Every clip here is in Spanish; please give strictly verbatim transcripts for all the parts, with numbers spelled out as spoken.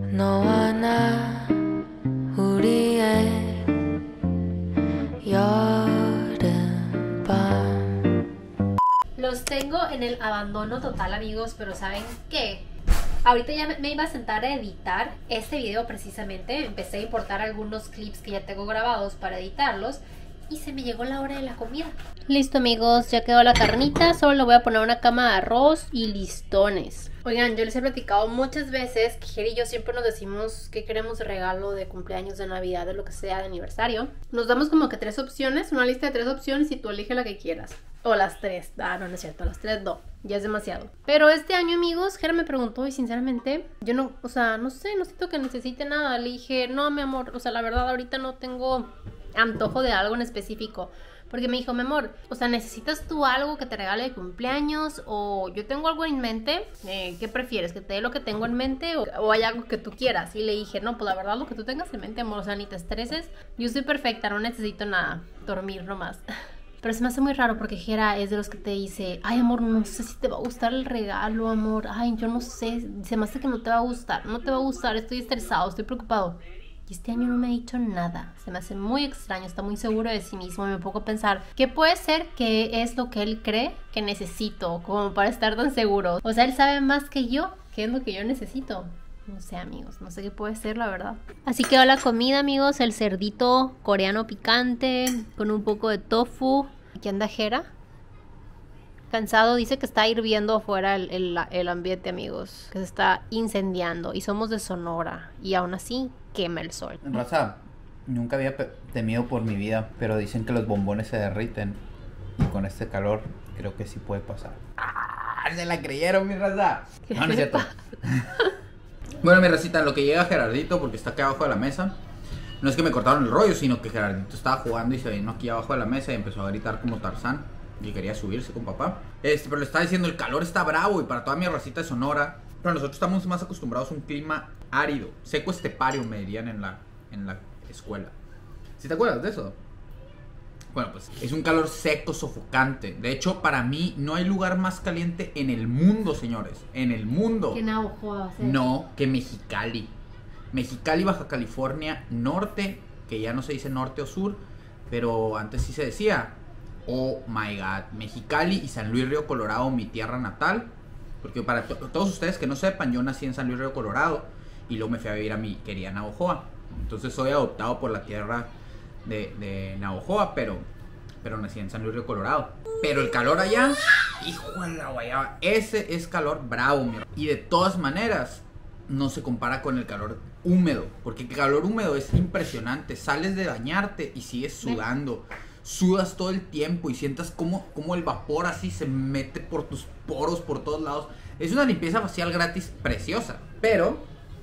너와 나 우리의 여름밤. Los tengo en el abandono total, amigos, pero ¿saben qué? Ahorita ya me iba a sentar a editar este video precisamente. Empecé a importar algunos clips que ya tengo grabados para editarlos y se me llegó la hora de la comida. Listo, amigos, ya quedó la carnita. Solo le voy a poner una cama de arroz y listones. Oigan, yo les he platicado muchas veces que Jeri y yo siempre nos decimos que queremos de regalo de cumpleaños, de Navidad, de lo que sea, de aniversario. Nos damos como que tres opciones, una lista de tres opciones y tú elige la que quieras. O las tres. Ah, no, no es cierto, las tres no. Ya es demasiado. Pero este año, amigos, Jera me preguntó y sinceramente, yo no, o sea, no sé, no siento que necesite nada. Le dije, no, mi amor, o sea, la verdad ahorita no tengo antojo de algo en específico. Porque me dijo, mi amor, o sea, ¿necesitas tú algo que te regale de cumpleaños? O yo tengo algo en mente, eh, ¿qué prefieres? ¿Que te dé lo que tengo en mente o, o hay algo que tú quieras? Y le dije, no, pues la verdad lo que tú tengas en mente, amor, o sea, ni te estreses. Yo estoy perfecta, no necesito nada, dormir nomás. Pero se me hace muy raro porque Jera es de los que te dice, ay, amor, no sé si te va a gustar el regalo, amor. Ay, yo no sé, se me hace que no te va a gustar, no te va a gustar, estoy estresado, estoy preocupado. Y este año no me ha dicho nada. Se me hace muy extraño, está muy seguro de sí mismo. Y me pongo a pensar, ¿qué puede ser que es lo que él cree que necesito? Como para estar tan seguro. O sea, él sabe más que yo qué es lo que yo necesito. No sé, amigos, no sé qué puede ser, la verdad. Así quedó la comida, amigos. El cerdito coreano picante con un poco de tofu. Aquí anda Jera. Cansado, dice que está hirviendo afuera el, el, el ambiente, amigos. Que se está incendiando. Y somos de Sonora. Y aún así quema el sol. Raza, nunca había temido por mi vida, pero dicen que los bombones se derriten. Y con este calor, creo que sí puede pasar. ¡Ah! Se la creyeron, mi raza. No, no es cierto. Bueno, mi racita, en lo que llega Gerardito, porque está aquí abajo de la mesa. No es que me cortaron el rollo, sino que Gerardito estaba jugando y se vino aquí abajo de la mesa y empezó a gritar como Tarzán. Y quería subirse con papá. Este, pero le estaba diciendo, el calor está bravo. Y para toda mi racita de Sonora, pero nosotros estamos más acostumbrados a un clima árido, seco estepario, me dirían en la, en la escuela. ¿Sí te acuerdas de eso? Bueno, pues es un calor seco, sofocante. De hecho, para mí no hay lugar más caliente en el mundo, señores. En el mundo. Que Navajo, ¿sí? No, que Mexicali. Mexicali, Baja California Norte, que ya no se dice norte o sur, pero antes sí se decía. Oh my god, Mexicali y San Luis Río Colorado, mi tierra natal. Porque para to todos ustedes que no sepan, yo nací en San Luis Río Colorado y luego me fui a vivir a mi querida Navojoa. Entonces soy adoptado por la tierra de, de Navojoa, pero, pero nací en San Luis Río Colorado. Pero el calor allá, hijo de la guayaba, ese es calor bravo, mi. Y de todas maneras, no se compara con el calor húmedo, porque el calor húmedo es impresionante. Sales de bañarte y sigues sudando. Sudas todo el tiempo y sientas como, como el vapor así se mete por tus poros, por todos lados. Es una limpieza facial gratis preciosa, pero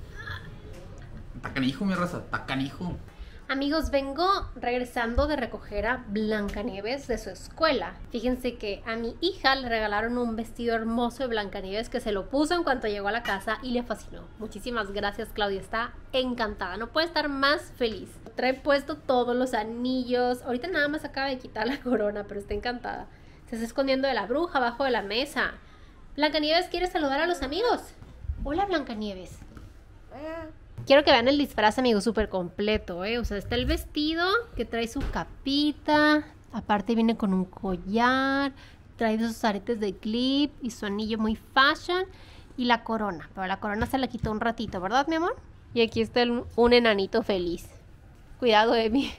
tacanijo, mi raza, tacanijo. Amigos, vengo regresando de recoger a Blancanieves de su escuela. Fíjense que a mi hija le regalaron un vestido hermoso de Blancanieves que se lo puso en cuanto llegó a la casa y le fascinó. Muchísimas gracias, Claudia, está encantada, no puede estar más feliz. Trae puesto todos los anillos, ahorita nada más acaba de quitar la corona, pero está encantada. Se está escondiendo de la bruja abajo de la mesa. Blancanieves quiere saludar a los amigos. Hola, Blancanieves. Quiero que vean el disfraz, amigos, súper completo, ¿eh? O sea, está el vestido que trae su capita. Aparte viene con un collar. Trae esos aretes de clip y su anillo muy fashion. Y la corona. Pero la corona se la quitó un ratito, ¿verdad, mi amor? Y aquí está el, un enanito feliz. Cuidado, Emi.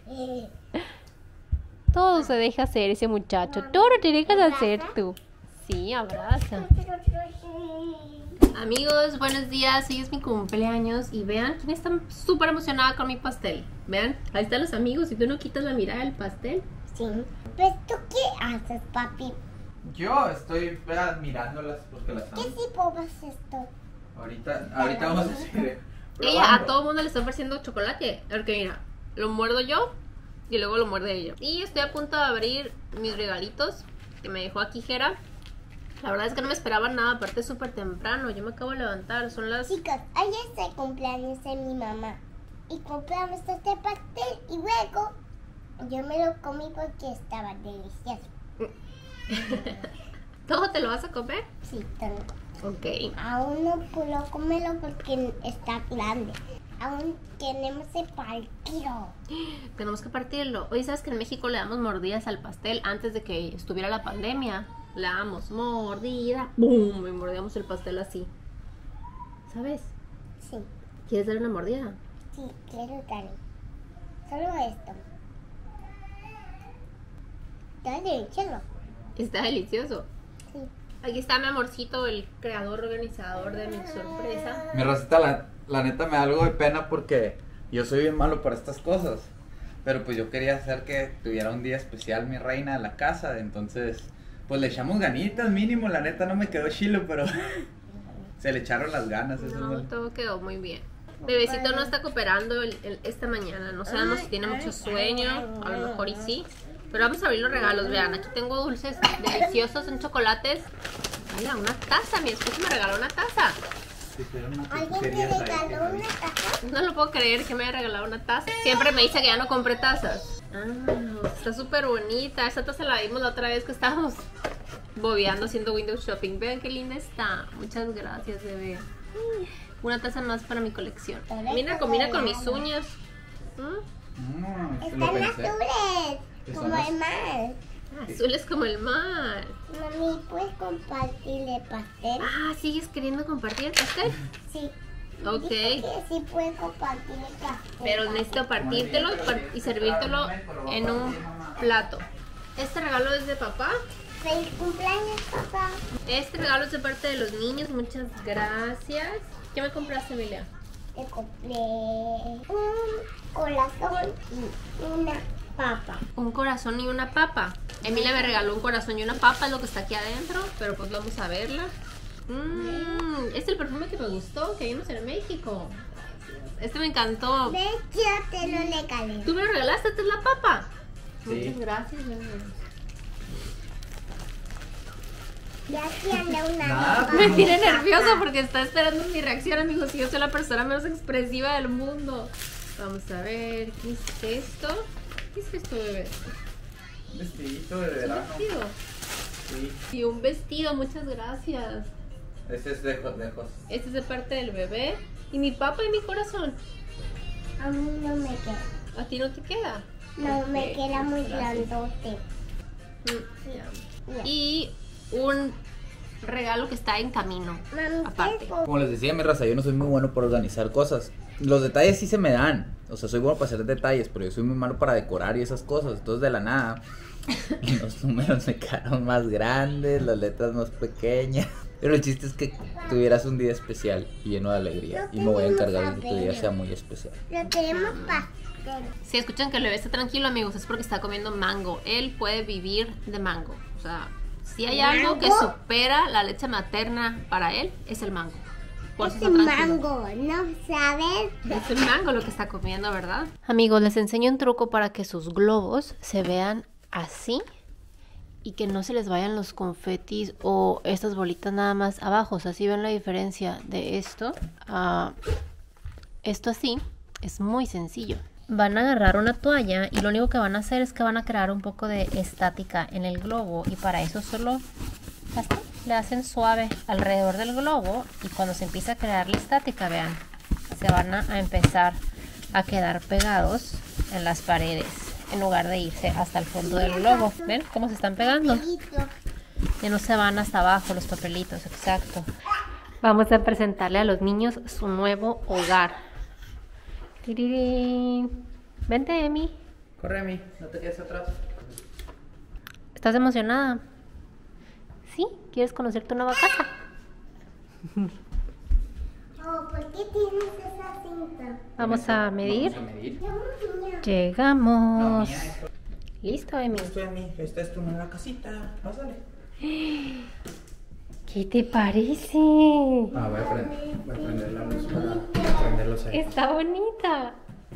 Todo se deja hacer ese muchacho. Todo lo te dejas hacer tú. Sí, abraza. Amigos, buenos días, hoy es mi cumpleaños y vean quién está súper emocionada con mi pastel. Vean, ahí están los amigos y tú no quitas la mirada del pastel. Sí. Pues tú qué haces, papi. Yo estoy mirándolas porque las amo. ¿Qué tipo es esto? Ahorita, ahorita vamos a hacer. Ella a todo mundo le está ofreciendo chocolate. Porque mira, lo muerdo yo y luego lo muerde ella. Y estoy a punto de abrir mis regalitos que me dejó aquí Jera. La verdad es que no me esperaba nada, aparte es súper temprano. Yo me acabo de levantar, son las... Chicos, ayer es el cumpleaños de mi mamá y compramos este pastel y luego yo me lo comí porque estaba delicioso. ¿Todo te lo vas a comer? Sí, todo. Ok. Aún no puedo comerlo porque está grande. Aún tenemos que partirlo. Tenemos que partirlo. Oye, ¿sabes que en México le damos mordidas al pastel antes de que estuviera la pandemia? Le damos mordida, ¡pum! Y mordíamos el pastel así. ¿Sabes? Sí, ¿Quieres dar una mordida? sí, quiero darle. Solo esto. Dale, échalo. Está delicioso. Sí. Aquí está mi amorcito, el creador, organizador de mi sorpresa. Mi racita, la, la neta me da algo de pena porque yo soy bien malo para estas cosas. Pero pues yo quería hacer que tuviera un día especial mi reina de la casa. Entonces, pues le echamos ganitas mínimo. La neta no me quedó chilo, pero se le echaron las ganas. Eso No, es lo- todo quedó muy bien. Bebecito no está cooperando el- el- esta mañana. No sabemos si tiene mucho sueño. A lo mejor y sí. Pero vamos a abrir los regalos. Vean, aquí tengo dulces deliciosos en chocolates. Mira, una taza. Mi esposo me regaló una taza. ¿Alguien te regaló una taza? No lo puedo creer que me haya regalado una taza. Siempre me dice que ya no compré tazas. Ah, está súper bonita. Esta taza la vimos la otra vez que estábamos bobeando haciendo window shopping. Vean qué linda está. Muchas gracias, bebé. Una taza más para mi colección. Mira, combina con mis uñas. ¿Mm? Mm, sí lo Están pensé. azules, ¿Qué como son el mar. Azules como el mar. Mami, ¿puedes compartir el pastel? Ah, ¿sigues queriendo compartir el pastel? Sí. Ok. Dice que sí puedes compartir el pastel. Pero necesito partírtelo y par- y servírtelo en un plato. Este regalo es de papá. ¡Feliz cumpleaños, papá! Este regalo es de parte de los niños. Muchas gracias. ¿Qué me compraste, Emilia? Te compré un corazón y una papa. Un corazón y una papa. Emilia me regaló un corazón y una papa, es lo que está aquí adentro. Pero pues vamos a verla. Mm, este es el perfume que me gustó, que vimos en México. Este me encantó. De hecho, te lo regalé. ¿Tú me lo regalaste? ¿Esta es la papa? Sí. Muchas gracias, bebé. Ya te anda una Nada, papa. Me tiene nervioso porque está esperando mi reacción, amigos. Y yo soy la persona menos expresiva del mundo. Vamos a ver, ¿qué es esto? ¿Qué es esto, bebé? Un vestidito de ¿Es un verano. vestido? Sí. Y un vestido, muchas gracias. Este es de lejos. Este es de parte del bebé. Y mi papa y mi corazón. A mí no me queda. ¿A ti no te queda? No, me Ok, queda muy gracias. grandote. Mm, ya. Ya. Y un regalo que está en camino. Mami, Aparte. ¿qué es? Como les decía, mi raza, yo no soy muy bueno para organizar cosas. Los detalles sí se me dan. O sea, soy bueno para hacer detalles, pero yo soy muy malo para decorar y esas cosas. Entonces, de la nada, los números me quedaron más grandes, las letras más pequeñas. Pero el chiste es que tuvieras un día especial y lleno de alegría. Y me voy a encargar de que tu día sea muy especial. Lo queremos pastel. Si escuchan que el bebé está tranquilo, amigos, es porque está comiendo mango. Él puede vivir de mango. O sea, si hay algo que ¿Mango? supera la leche materna para él, es el mango. Por eso Este está tranquilo. mango, ¿no sabes? Es el mango lo que está comiendo, ¿verdad? Amigos, les enseño un truco para que sus globos se vean así y que no se les vayan los confetis o estas bolitas nada más abajo. O sea, si ven la diferencia de esto a esto así, es muy sencillo. Van a agarrar una toalla y lo único que van a hacer es que van a crear un poco de estática en el globo y para eso solo así, le hacen suave alrededor del globo y cuando se empieza a crear la estática, vean, se van a, a empezar a quedar pegados en las paredes en lugar de irse hasta el fondo del globo. ¿Ven cómo se están pegando? Ya no se van hasta abajo los papelitos, exacto. Vamos a presentarle a los niños su nuevo hogar. Tirirín. Vente, Emi. Corre, Emi, no te quedes atrás. ¿Estás emocionada? ¿Sí? ¿Quieres conocer tu nueva casa? Oh, ¿por qué tienes esa cinta? Vamos a medir. Vamos a medir. Yo, niña. Llegamos. No, mía, esto- Listo, Emi. Esto, Emi, esta es tu nueva casita. Pásale. ¿Qué te parece? Ah, voy a prender, voy a prender la luz para prender los aires. Está bonita.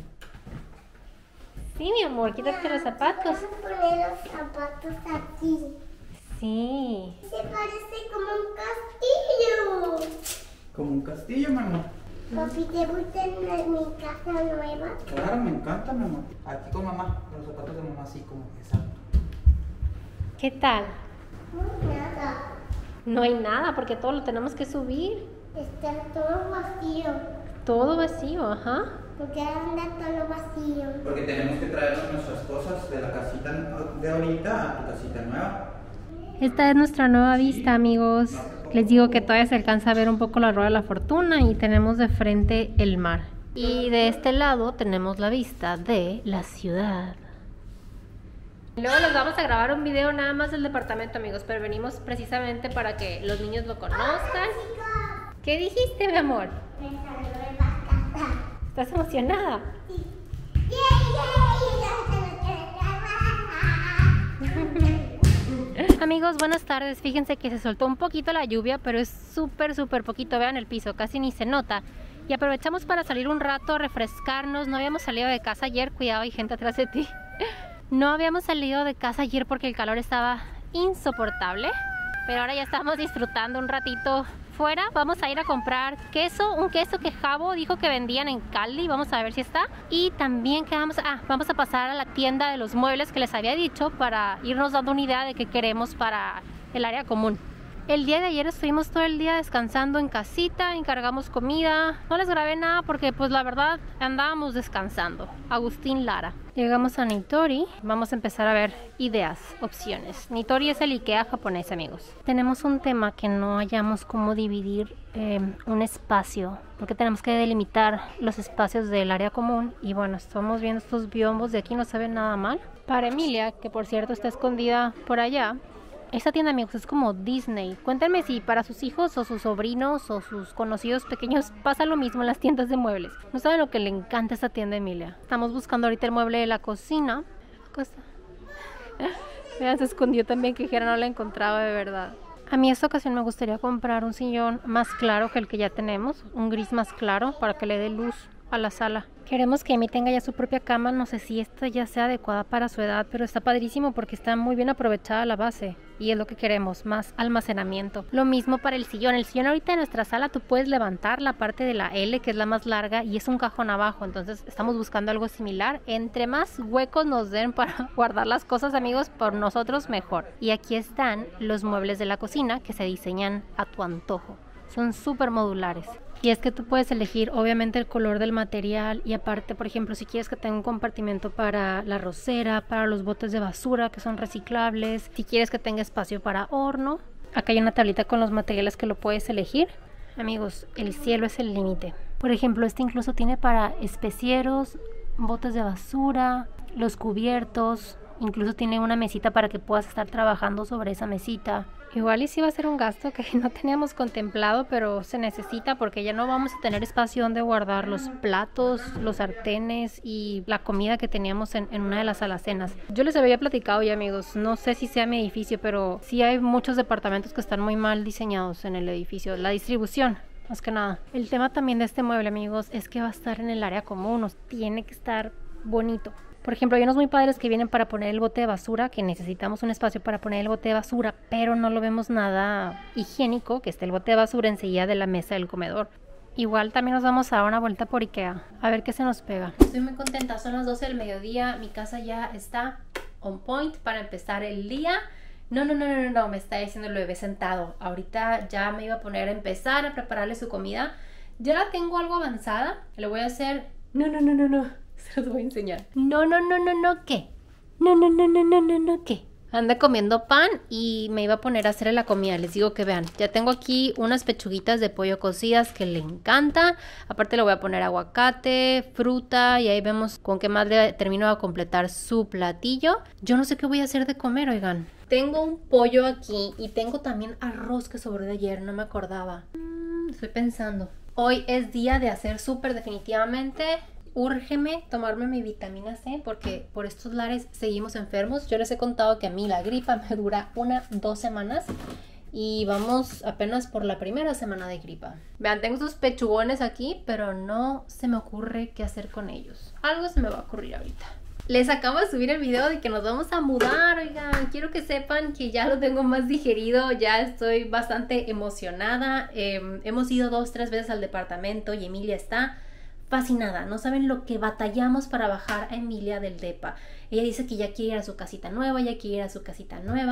Sí, mi amor, quítate los zapatos. Vamos a poner los zapatos aquí. Sí. Se parece como un castillo. Como un castillo, mi amor. Papi, ¿te gusta en mi casa nueva? Claro, me encanta, mi amor. Aquí con mamá, con los zapatos de mamá así como exacto. ¿Qué tal? No, nada. No hay nada porque todo lo tenemos que subir. Está todo vacío. Todo vacío, ajá. ¿Por qué anda todo vacío? Porque tenemos que traernos nuestras cosas de la casita de ahorita a tu casita nueva. Esta es nuestra nueva vista, amigos. Les digo que todavía se alcanza a ver un poco la rueda de la fortuna y tenemos de frente el mar. Y de este lado tenemos la vista de la ciudad. Luego les vamos a grabar un video nada más del departamento, amigos, pero venimos precisamente para que los niños lo conozcan. ¿Qué dijiste, mi amor? Me salió de la casa. ¿Estás emocionada? Sí. Amigos, buenas tardes. Fíjense que se soltó un poquito la lluvia, pero es súper, súper poquito. Vean el piso, casi ni se nota. Y aprovechamos para salir un rato, refrescarnos. No habíamos salido de casa ayer. Cuidado, hay gente atrás de ti. No habíamos salido de casa ayer porque el calor estaba insoportable. Pero ahora ya estamos disfrutando un ratito fuera. Vamos a ir a comprar queso, un queso que Javo dijo que vendían en Cali. Vamos a ver si está. Y también que vamos, ah, vamos a pasar a la tienda de los muebles que les había dicho para irnos dando una idea de qué queremos para el área común. El día de ayer estuvimos todo el día descansando en casita, encargamos comida. No les grabé nada porque pues la verdad andábamos descansando. Agustín Lara. Llegamos a Nitori. Vamos a empezar a ver ideas, opciones. Nitori es el IKEA japonés, amigos. Tenemos un tema que no hallamos cómo dividir eh, un espacio, porque tenemos que delimitar los espacios del área común. Y bueno, estamos viendo estos biombos de aquí, no se ven nada mal. Para Emilia, que por cierto está escondida por allá. Esta tienda, amigos, es como Disney. Cuéntenme si para sus hijos o sus sobrinos o sus conocidos pequeños pasa lo mismo en las tiendas de muebles. No saben lo que le encanta a esta tienda, Emilia. Estamos buscando ahorita el mueble de la cocina. Vean, se escondió también, que Jera no la encontraba de verdad. A mí esta ocasión me gustaría comprar un sillón más claro que el que ya tenemos. Un gris más claro para que le dé luz a la sala. Queremos que Emi tenga ya su propia cama. No sé si esta ya sea adecuada para su edad, pero está padrísimo porque está muy bien aprovechada la base y es lo que queremos, más almacenamiento. Lo mismo para el sillón. El sillón ahorita en nuestra sala tú puedes levantar la parte de la L, que es la más larga, y es un cajón abajo, entonces estamos buscando algo similar. Entre más huecos nos den para guardar las cosas, amigos, por nosotros mejor. Y aquí están los muebles de la cocina que se diseñan a tu antojo. Son súper modulares. Y es que tú puedes elegir obviamente el color del material y aparte, por ejemplo, si quieres que tenga un compartimento para la rosera, para los botes de basura que son reciclables, si quieres que tenga espacio para horno. Acá hay una tablita con los materiales que lo puedes elegir. Amigos, el cielo es el límite. Por ejemplo, este incluso tiene para especieros, botes de basura, los cubiertos. Incluso tiene una mesita para que puedas estar trabajando sobre esa mesita. Igual y sí va a ser un gasto que no teníamos contemplado, pero se necesita porque ya no vamos a tener espacio donde guardar los platos, los sartenes y la comida que teníamos en, en una de las alacenas. Yo les había platicado ya, amigos, no sé si sea mi edificio, pero sí hay muchos departamentos que están muy mal diseñados en el edificio. La distribución, más que nada. El tema también de este mueble, amigos, es que va a estar en el área común, nos tiene que estar bonito. Por ejemplo, hay unos muy padres que vienen para poner el bote de basura, que necesitamos un espacio para poner el bote de basura, pero no lo vemos nada higiénico, que esté el bote de basura enseguida de la mesa del comedor. Igual también nos vamos a dar una vuelta por IKEA, a ver qué se nos pega. Estoy muy contenta, son las doce del mediodía, mi casa ya está on point para empezar el día. No, no, no, no, no, me está diciendo el bebé sentado. Ahorita ya me iba a poner a empezar a prepararle su comida. Ya la tengo algo avanzada, le voy a hacer... No, no, no, no, no. Se los voy a enseñar. No, no, no, no, no, ¿qué? No, no, no, no, no, no, no, ¿qué? Anda comiendo pan y me iba a poner a hacerle la comida. Les digo que vean, ya tengo aquí unas pechuguitas de pollo cocidas que le encanta. Aparte le voy a poner aguacate, fruta y ahí vemos con qué más le termino de completar su platillo. Yo no sé qué voy a hacer de comer, oigan. Tengo un pollo aquí y tengo también arroz que sobró de ayer, no me acordaba. Mm, estoy pensando. Hoy es día de hacer súper definitivamente... Úrgeme tomarme mi vitamina C porque por estos lares seguimos enfermos. Yo les he contado que a mí la gripa me dura una, dos semanas y vamos apenas por la primera semana de gripa. Vean, tengo estos pechugones aquí, pero no se me ocurre qué hacer con ellos. Algo se me va a ocurrir ahorita. Les acabo de subir el video de que nos vamos a mudar, oigan, quiero que sepan que ya lo tengo más digerido, ya estoy bastante emocionada. Eh, hemos ido dos, tres veces al departamento y Emilia está... fascinada, no saben lo que batallamos para bajar a Emilia del depa. Ella dice que ya quiere ir a su casita nueva, ya quiere ir a su casita nueva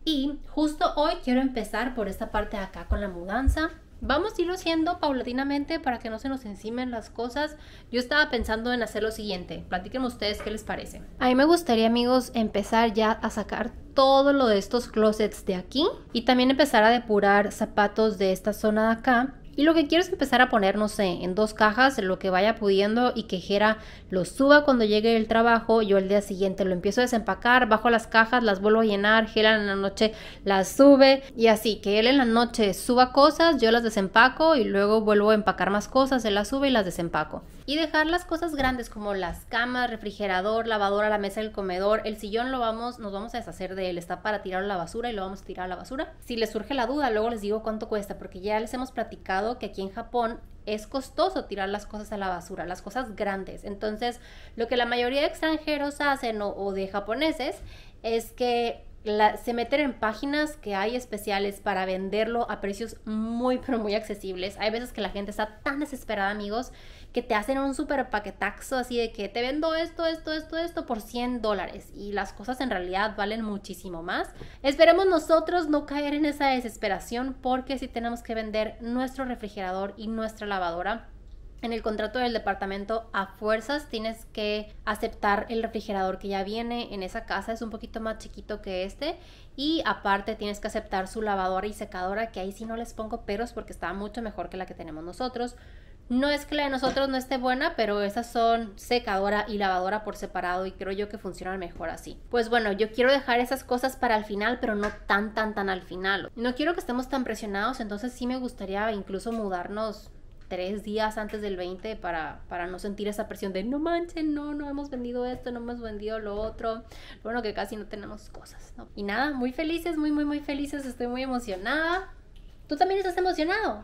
Y justo hoy quiero empezar por esta parte de acá con la mudanza. Vamos a irlo haciendo paulatinamente para que no se nos encimen las cosas. Yo estaba pensando en hacer lo siguiente. Platíquenme ustedes qué les parece. A mí me gustaría, amigos, empezar ya a sacar todo lo de estos closets de aquí. Y también empezar a depurar zapatos de esta zona de acá. Y lo que quiero es empezar a poner, no sé, en dos cajas lo que vaya pudiendo y que Jera lo suba cuando llegue el trabajo. Yo el día siguiente lo empiezo a desempacar, bajo las cajas, las vuelvo a llenar, Jera en la noche las sube y así, que él en la noche suba cosas, yo las desempaco y luego vuelvo a empacar más cosas, él las sube y las desempaco. Y dejar las cosas grandes como las camas, refrigerador, lavadora, la mesa del comedor, el sillón lo vamos, nos vamos a deshacer de él, está para tirarlo a la basura y lo vamos a tirar a la basura. Si les surge la duda, luego les digo cuánto cuesta, porque ya les hemos platicado que aquí en Japón es costoso tirar las cosas a la basura, las cosas grandes. Entonces, lo que la mayoría de extranjeros hacen o, o de japoneses es que la, se meten en páginas que hay especiales para venderlo a precios muy, pero muy accesibles. Hay veces que la gente está tan desesperada, amigos, que te hacen un súper paquetaxo así de que te vendo esto, esto, esto, esto por cien dólares y las cosas en realidad valen muchísimo más. Esperemos nosotros no caer en esa desesperación, porque si tenemos que vender nuestro refrigerador y nuestra lavadora, en el contrato del departamento a fuerzas tienes que aceptar el refrigerador que ya viene en esa casa, es un poquito más chiquito que este, y aparte tienes que aceptar su lavadora y secadora, que ahí sí no les pongo peros porque está mucho mejor que la que tenemos nosotros. No es que la de nosotros no esté buena, pero esas son secadora y lavadora por separado y creo yo que funcionan mejor así. Pues bueno, yo quiero dejar esas cosas para el final, pero no tan tan tan al final. No quiero que estemos tan presionados, entonces sí me gustaría incluso mudarnos tres días antes del veinte para, para no sentir esa presión de no manchen, no, no hemos vendido esto, no hemos vendido lo otro. Bueno, que casi no tenemos cosas, ¿no? Y nada, muy felices, muy muy muy felices, estoy muy emocionada. ¿Tú también estás emocionado?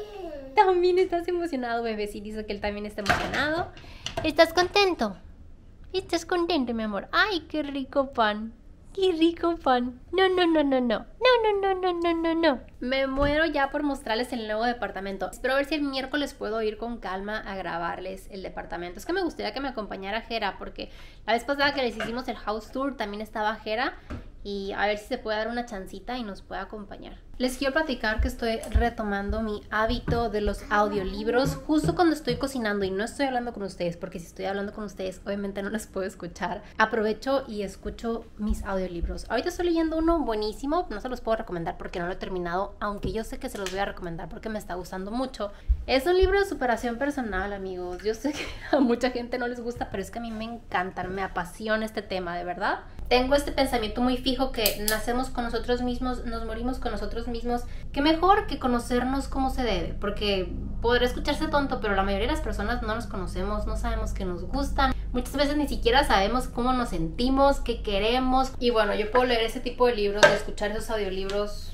También estás emocionado, bebé. Sí, dice que él también está emocionado. ¿Estás contento? ¿Estás contento, mi amor? ¡Ay, qué rico pan! ¡Qué rico pan! No, no, no, no, no. No, no, no, no, no, no, no. Me muero ya por mostrarles el nuevo departamento. Espero ver si el miércoles puedo ir con calma a grabarles el departamento. Es que me gustaría que me acompañara Jera, porque la vez pasada que les hicimos el house tour también estaba Jera. Y a ver si se puede dar una chancita y nos puede acompañar. Les quiero platicar que estoy retomando mi hábito de los audiolibros justo cuando estoy cocinando y no estoy hablando con ustedes, porque si estoy hablando con ustedes obviamente no les puedo escuchar. Aprovecho y escucho mis audiolibros. Ahorita estoy leyendo uno buenísimo, no se los puedo recomendar porque no lo he terminado, aunque yo sé que se los voy a recomendar porque me está gustando mucho. Es un libro de superación personal, amigos. Yo sé que a mucha gente no les gusta, pero es que a mí me encanta, me apasiona este tema, de verdad. Tengo este pensamiento muy fijo que nacemos con nosotros mismos, nos morimos con nosotros mismos. Qué mejor que conocernos como se debe, porque podrá escucharse tonto, pero la mayoría de las personas no nos conocemos, no sabemos qué nos gustan. Muchas veces ni siquiera sabemos cómo nos sentimos, qué queremos. Y bueno, yo puedo leer ese tipo de libros, de escuchar esos audiolibros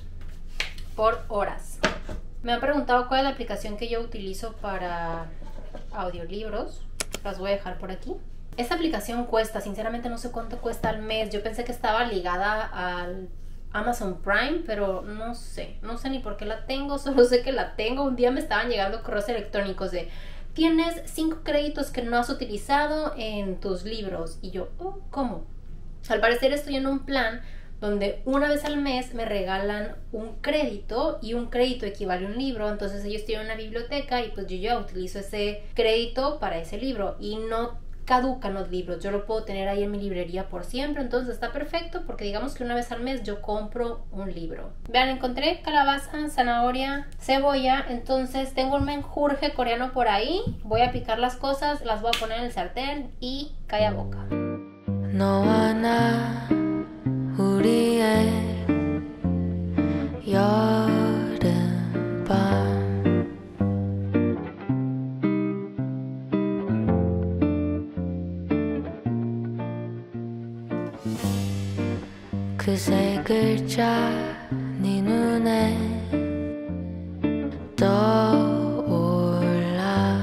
por horas. Me han preguntado cuál es la aplicación que yo utilizo para audiolibros. Las voy a dejar por aquí. Esta aplicación cuesta, sinceramente no sé cuánto cuesta al mes. Yo pensé que estaba ligada al Amazon Prime, pero no sé, no sé ni por qué la tengo, solo sé que la tengo. Un día me estaban llegando correos electrónicos de tienes cinco créditos que no has utilizado en tus libros. Y yo, oh, ¿cómo? Al parecer estoy en un plan donde una vez al mes me regalan un crédito y un crédito equivale a un libro. Entonces ellos tienen una biblioteca y pues yo ya utilizo ese crédito para ese libro y no caducan los libros, yo lo puedo tener ahí en mi librería por siempre, entonces está perfecto porque digamos que una vez al mes yo compro un libro. Vean, encontré calabaza, zanahoria, cebolla, entonces tengo un menjurje coreano por ahí, voy a picar las cosas, las voy a poner en el sartén y calla boca. 너와 나 우리의 여름밤 그 세 글자 네 눈에 떠올라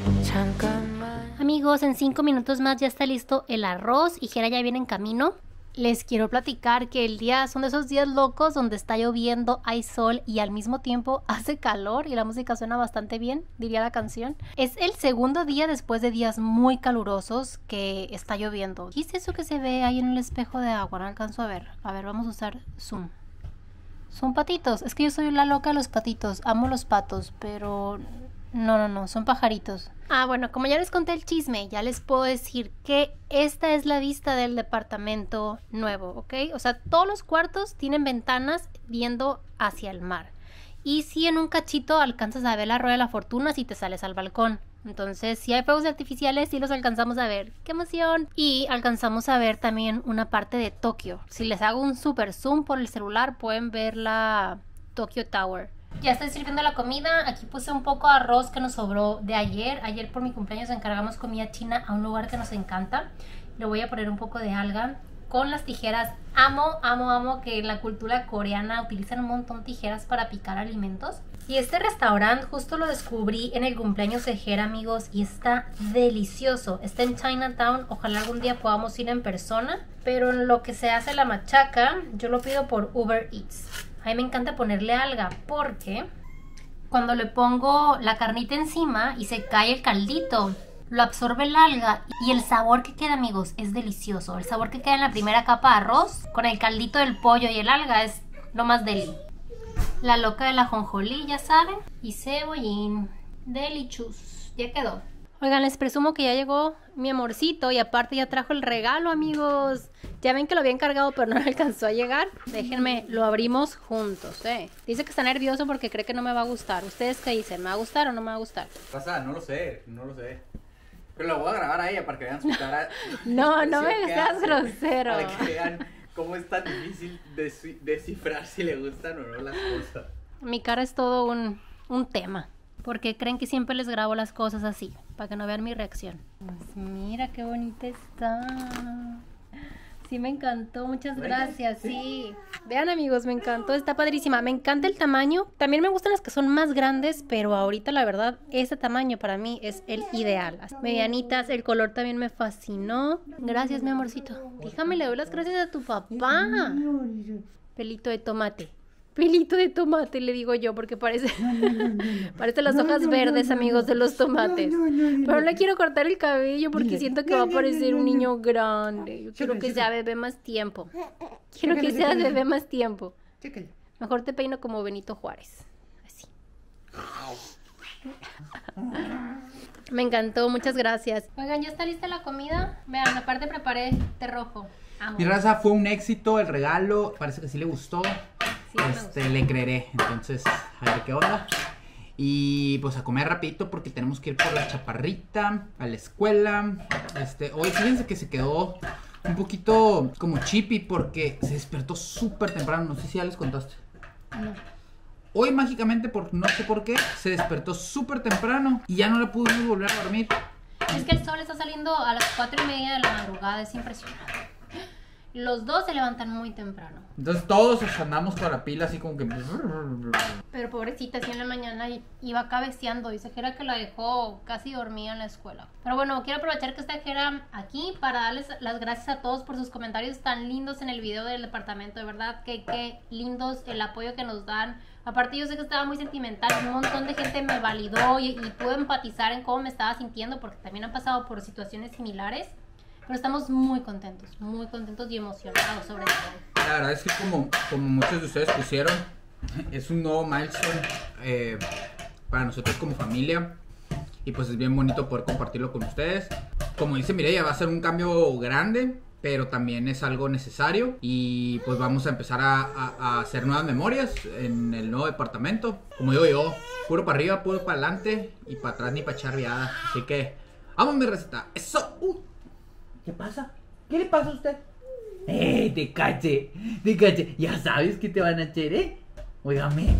잠깐만. Amigos, en cinco minutos más ya está listo el arroz y Jera ya viene en camino. Les quiero platicar que el día son de esos días locos donde está lloviendo, hay sol y al mismo tiempo hace calor y la música suena bastante bien, diría la canción. Es el segundo día después de días muy calurosos que está lloviendo. ¿Qué es eso que se ve ahí en el espejo de agua? No alcanzo a ver. A ver, vamos a usar zoom. Son patitos. Es que yo soy la loca de los patitos. Amo los patos, pero... No, no, no, son pajaritos. Ah, bueno, como ya les conté el chisme, ya les puedo decir que esta es la vista del departamento nuevo, ¿ok? O sea, todos los cuartos tienen ventanas viendo hacia el mar. Y si en un cachito alcanzas a ver la rueda de la fortuna si te sales al balcón. Entonces, si hay fuegos artificiales, sí los alcanzamos a ver. ¡Qué emoción! Y alcanzamos a ver también una parte de Tokio. Si les hago un super zoom por el celular, pueden ver la Tokyo Tower. Ya estoy sirviendo la comida. Aquí puse un poco de arroz que nos sobró de ayer. Ayer por mi cumpleaños encargamos comida china a un lugar que nos encanta. Le voy a poner un poco de alga con las tijeras. Amo, amo, amo que en la cultura coreana utilizan un montón de tijeras para picar alimentos. Y este restaurante justo lo descubrí en el cumpleaños de Jera, amigos, y está delicioso. Está en Chinatown. Ojalá algún día podamos ir en persona. Pero en lo que se hace la machaca, yo lo pido por Uber Eats. A mí me encanta ponerle alga porque cuando le pongo la carnita encima y se cae el caldito, lo absorbe el alga y el sabor que queda, amigos, es delicioso. El sabor que queda en la primera capa de arroz con el caldito del pollo y el alga es lo más deli. La loca de la ajonjolí, ya saben, y cebollín. Delicious. Ya quedó. Oigan, les presumo que ya llegó mi amorcito y aparte ya trajo el regalo, amigos. Ya ven que lo había encargado pero no alcanzó a llegar. Déjenme, lo abrimos juntos, eh. Dice que está nervioso porque cree que no me va a gustar. ¿Ustedes qué dicen? ¿Me va a gustar o no me va a gustar? Pasa, no lo sé, no lo sé. Pero la voy a grabar a ella para que vean su cara. No, no me seas grosero. Para que vean cómo es tan difícil descifrar si le gustan o no las cosas. Mi cara es todo un, un tema. Porque creen que siempre les grabo las cosas así, para que no vean mi reacción. Pues mira qué bonita está. Sí, me encantó, muchas gracias, sí. Vean, amigos, me encantó, está padrísima. Me encanta el tamaño. También me gustan las que son más grandes, pero ahorita la verdad, ese tamaño para mí es el ideal. Medianitas, el color también me fascinó. Gracias, mi amorcito. Déjame, le doy las gracias a tu papá. Pelito de tomate. Pelito de tomate, le digo yo, porque parece parece las hojas verdes, amigos, de los tomates. Pero no le quiero cortar el cabello porque siento que va a parecer un niño grande. Yo quiero que sea bebé más tiempo. Quiero que sea bebé más tiempo. Mejor te peino como Benito Juárez. Así. Me encantó, muchas gracias. Oigan, ¿ya está lista la comida? Vean, aparte preparé té rojo. Amo. Mi raza, fue un éxito el regalo. Parece que sí le gustó. Sí, este, le creeré. Entonces, a ver qué onda. Y pues a comer rapidito porque tenemos que ir por la chaparrita a la escuela. Este, hoy fíjense que se quedó un poquito como chippy porque se despertó súper temprano. No sé si ya les contaste. No. Hoy mágicamente, por no sé por qué, se despertó súper temprano y ya no le pudimos volver a dormir. Es que el sol está saliendo a las cuatro y media de la madrugada, es impresionante. Los dos se levantan muy temprano. Entonces todos andamos con la pila así como que... Pero pobrecita, así en la mañana iba cabeceando. Dice Jera que la dejó casi dormida en la escuela. Pero bueno, quiero aprovechar que está Jera aquí para darles las gracias a todos por sus comentarios tan lindos en el video del departamento. De verdad que qué lindos el apoyo que nos dan. Aparte yo sé que estaba muy sentimental. Un montón de gente me validó y, y pude empatizar en cómo me estaba sintiendo porque también han pasado por situaciones similares. Pero estamos muy contentos, muy contentos y emocionados sobre todo. La verdad es que como, como muchos de ustedes pusieron, es un nuevo milestone eh, para nosotros como familia. Y pues es bien bonito poder compartirlo con ustedes. Como dice Mireya, va a ser un cambio grande, pero también es algo necesario. Y pues vamos a empezar a, a, a hacer nuevas memorias en el nuevo departamento. Como digo yo, puro para arriba, puro para adelante y para atrás ni para echar viada. Así que, vamos mi receta. Eso. Uh. ¿Qué pasa? ¿Qué le pasa a usted? ¡Eh, te caché! ¡Te caché! Ya sabes que te van a hacer, ¿eh? Óigame.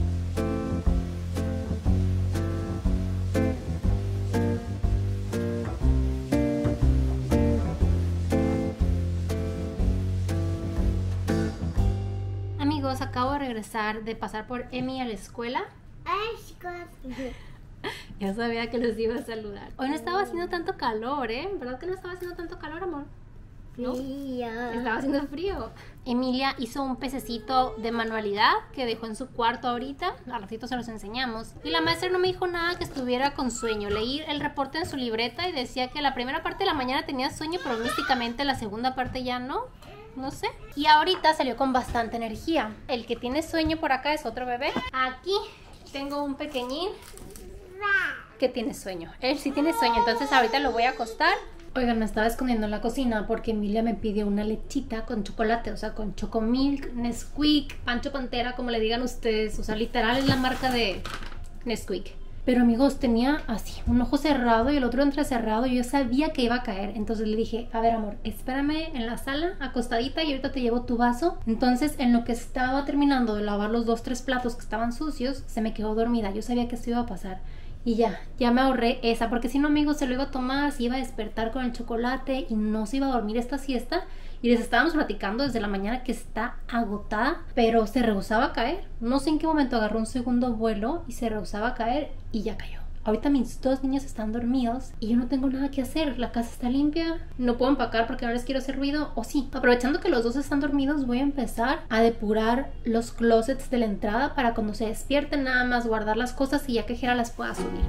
Amigos, acabo de regresar de pasar por Emi a la escuela. Ay, chicos. Ya sabía que los iba a saludar. Hoy no estaba haciendo tanto calor, ¿eh? ¿Verdad que no estaba haciendo tanto calor, amor? ¿no? Frío. Estaba haciendo frío. Emilia hizo un pececito de manualidad que dejó en su cuarto ahorita. Al ratito se los enseñamos. Y la maestra no me dijo nada que estuviera con sueño. Leí el reporte en su libreta y decía que la primera parte de la mañana tenía sueño, pero místicamente la segunda parte ya no. No sé. Y ahorita salió con bastante energía. El que tiene sueño por acá es otro bebé. Aquí tengo un pequeñín que tiene sueño. Él sí tiene sueño, entonces ahorita lo voy a acostar. Oigan, me estaba escondiendo en la cocina porque Emilia me pidió una lechita con chocolate, o sea, con Chocomilk, Nesquik, Pancho Pantera, como le digan ustedes. O sea, literal es la marca de Nesquik. Pero amigos, tenía así, un ojo cerrado y el otro entrecerrado y yo sabía que iba a caer. Entonces le dije, a ver amor, espérame en la sala, acostadita, y ahorita te llevo tu vaso. Entonces en lo que estaba terminando de lavar los dos, tres platos que estaban sucios, se me quedó dormida. Yo sabía que esto iba a pasar. Y ya, ya me ahorré esa, porque si no, amigos, se lo iba a tomar, se iba a despertar con el chocolate y no se iba a dormir esta siesta. Y les estábamos platicando desde la mañana que está agotada, pero se rehusaba a caer. No sé en qué momento agarró un segundo vuelo y se rehusaba a caer y ya cayó. Ahorita mis dos niños están dormidos y yo no tengo nada que hacer. La casa está limpia, no puedo empacar porque no les quiero hacer ruido. O sí, aprovechando que los dos están dormidos, voy a empezar a depurar los closets de la entrada para cuando se despierten nada más guardar las cosas y ya que Jera las pueda subir.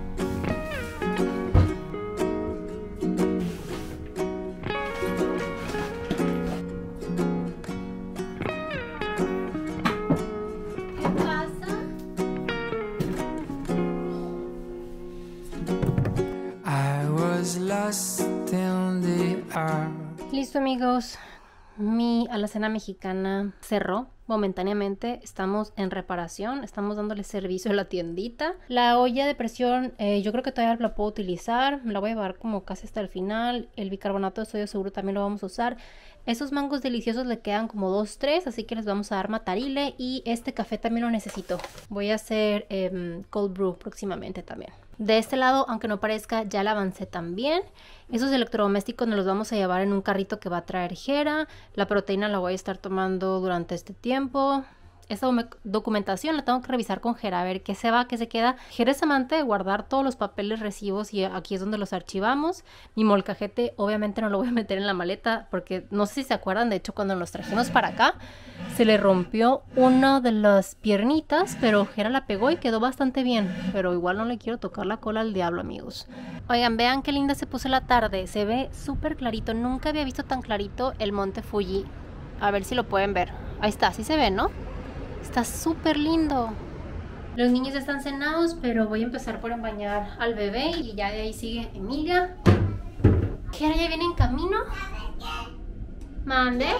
Listo amigos, mi alacena mexicana cerró momentáneamente, estamos en reparación, estamos dándole servicio a la tiendita. La olla de presión eh, yo creo que todavía la puedo utilizar, me la voy a llevar como casi hasta el final. El bicarbonato de sodio seguro también lo vamos a usar. Esos mangos deliciosos le quedan como dos, tres, así que les vamos a dar matarile. Y este café también lo necesito, voy a hacer eh, cold brew próximamente también. De este lado, aunque no parezca, ya la avancé también. Esos electrodomésticos nos los vamos a llevar en un carrito que va a traer Jera. La proteína la voy a estar tomando durante este tiempo. Esta documentación la tengo que revisar con Jera, a ver qué se va, qué se queda. Jera es amante de guardar todos los papeles, recibos, y aquí es donde los archivamos. Mi molcajete obviamente no lo voy a meter en la maleta porque no sé si se acuerdan, de hecho cuando los trajimos para acá se le rompió una de las piernitas, pero Jera la pegó y quedó bastante bien. Pero igual no le quiero tocar la cola al diablo, amigos. Oigan, vean qué linda se puso la tarde, se ve súper clarito. Nunca había visto tan clarito el monte Fuji. A ver si lo pueden ver. Ahí está, sí se ve, ¿no? Está súper lindo. Los niños ya están cenados, pero voy a empezar por bañar al bebé y ya de ahí sigue Emilia. Jera ya viene en camino. Mande.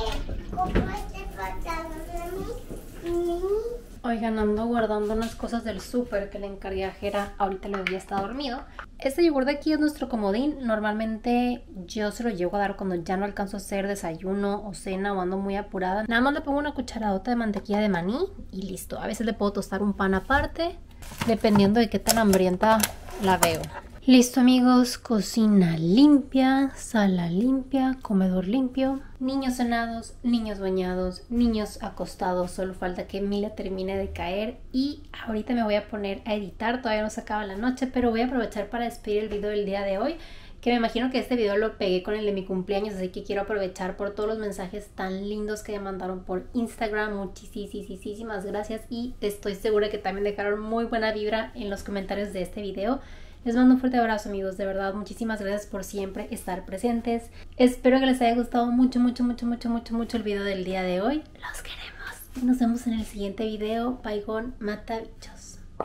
Oigan, ando guardando unas cosas del súper que le encargué a Jera. Ahorita el bebé ya está dormido. Este yogur de aquí es nuestro comodín. Normalmente yo se lo llego a dar cuando ya no alcanzo a hacer desayuno o cena o ando muy apurada. Nada más le pongo una cucharadota de mantequilla de maní y listo. A veces le puedo tostar un pan aparte, dependiendo de qué tan hambrienta la veo. Listo amigos, cocina limpia, sala limpia, comedor limpio, niños cenados, niños bañados, niños acostados. Solo falta que Emilia termine de caer y ahorita me voy a poner a editar. Todavía no se acaba la noche, pero voy a aprovechar para despedir el video del día de hoy, que me imagino que este video lo pegué con el de mi cumpleaños, así que quiero aprovechar por todos los mensajes tan lindos que me mandaron por Instagram. Muchísimas gracias y estoy segura que también dejaron muy buena vibra en los comentarios de este video. Les mando un fuerte abrazo amigos, de verdad muchísimas gracias por siempre estar presentes. Espero que les haya gustado mucho, mucho, mucho, mucho, mucho, mucho el video del día de hoy. Los queremos y nos vemos en el siguiente video. Baigón Mata Bichos.